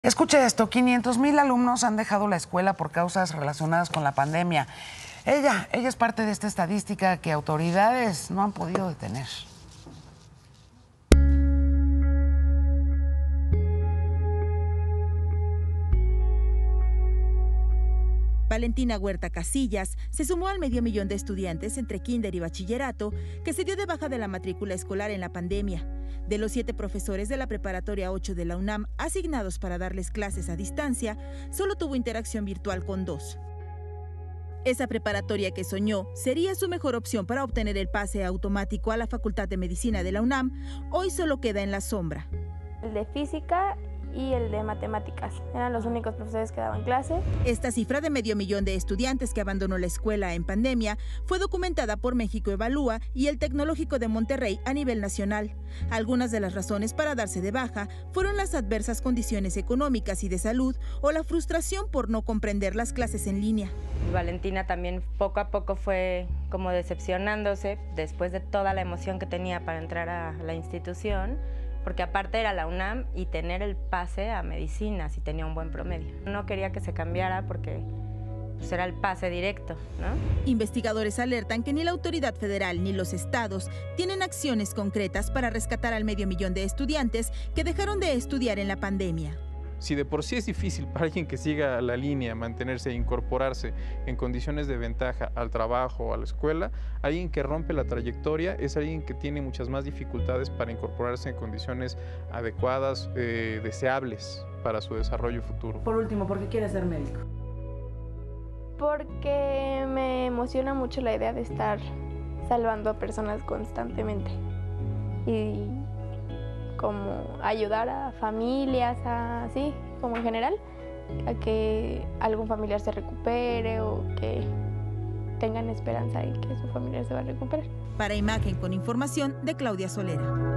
Escuche esto, 500,000 alumnos han dejado la escuela por causas relacionadas con la pandemia. Ella es parte de esta estadística que autoridades no han podido detener. Valentina Huerta Casillas se sumó al 500,000 de estudiantes entre kinder y bachillerato que se dio de baja de la matrícula escolar en la pandemia. De los 7 profesores de la preparatoria 8 de la UNAM asignados para darles clases a distancia, solo tuvo interacción virtual con 2. Esa preparatoria que soñó sería su mejor opción para obtener el pase automático a la Facultad de Medicina de la UNAM, hoy solo queda en la sombra. El de física y el de matemáticas. Eran los únicos profesores que daban clase. Esta cifra de 500,000 de estudiantes que abandonó la escuela en pandemia fue documentada por México Evalúa y el Tecnológico de Monterrey a nivel nacional. Algunas de las razones para darse de baja fueron las adversas condiciones económicas y de salud o la frustración por no comprender las clases en línea. Valentina también poco a poco fue como decepcionándose después de toda la emoción que tenía para entrar a la institución, porque aparte era la UNAM y tener el pase a medicina si tenía un buen promedio. No quería que se cambiara porque pues, era el pase directo, ¿no? Investigadores alertan que ni la autoridad federal ni los estados tienen acciones concretas para rescatar al 500,000 de estudiantes que dejaron de estudiar en la pandemia. Si de por sí es difícil para alguien que siga la línea mantenerse e incorporarse en condiciones de ventaja al trabajo o a la escuela, alguien que rompe la trayectoria es alguien que tiene muchas más dificultades para incorporarse en condiciones adecuadas, deseables para su desarrollo futuro. Por último, ¿por qué quieres ser médico? Porque me emociona mucho la idea de estar salvando a personas constantemente y como ayudar a familias, así como en general, a que algún familiar se recupere o que tengan esperanza en que su familiar se va a recuperar. Para Imagen con información de Claudia Solera.